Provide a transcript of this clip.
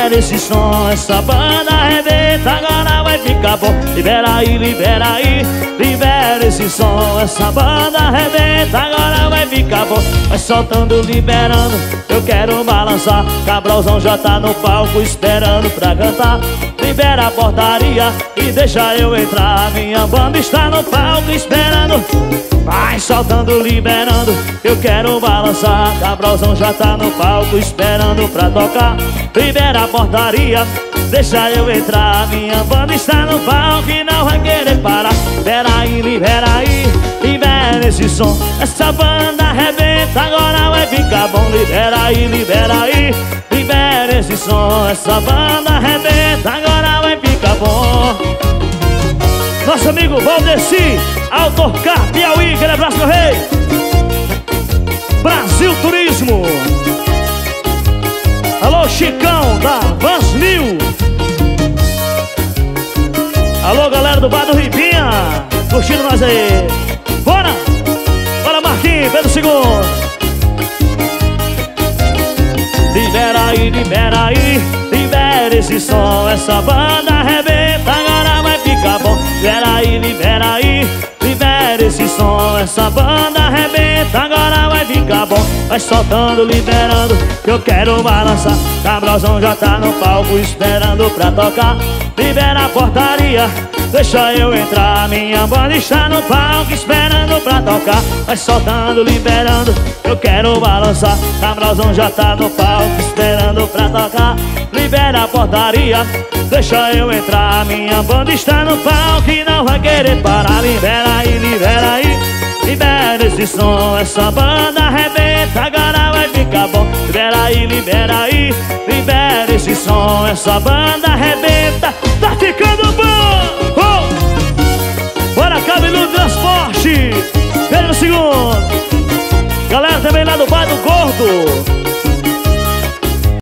libera esse som, essa banda arrebenta, agora vai ficar bom. Libera aí, libera esse som, essa banda arrebenta, agora vai ficar bom. Vai soltando, liberando, eu quero balançar. Cabralzão já tá no palco esperando pra cantar. Libera a portaria e deixa eu entrar. Minha banda está no palco esperando. Vai soltando, liberando, eu quero balançar. Cabralzão já tá no palco esperando pra tocar. Libera a portaria, deixa eu entrar. Minha banda está no palco e não vai querer parar. Libera esse som, essa banda arrebenta, agora vai ficar bom. Libera esse som, essa banda arrebenta, agora vai ficar bom. Nosso amigo Valdeci, Autocar Piauí, aquele abraço, meu rei. Brasil Turismo. Alô, Chicão da Vans Mil. Alô, galera do Bar do Ribinha, curtindo nós aí. Bora! Bora, Marquinhos, Pedro II. Libera esse som, essa banda arrebenta, agora vai ficar bom. Libera esse som, essa banda arrebenta, agora vai ficar bom. Vai soltando, liberando, que eu quero balançar. Cabralzão já tá no palco esperando pra tocar. Libera a portaria, deixa eu entrar. Minha banda está no palco esperando pra tocar. Vai soltando, liberando, eu quero balançar. Cabralzão já tá no palco esperando pra tocar. Libera a portaria, deixa eu entrar. Minha banda está no palco e não vai querer parar. Libera esse som, essa banda arrebenta, agora vai ficar bom. Libera esse som, essa banda arrebenta, tá ficando bom. Bora, Cabeludo Transporte, Pedro II. Galera também lá do Bar do Gordo.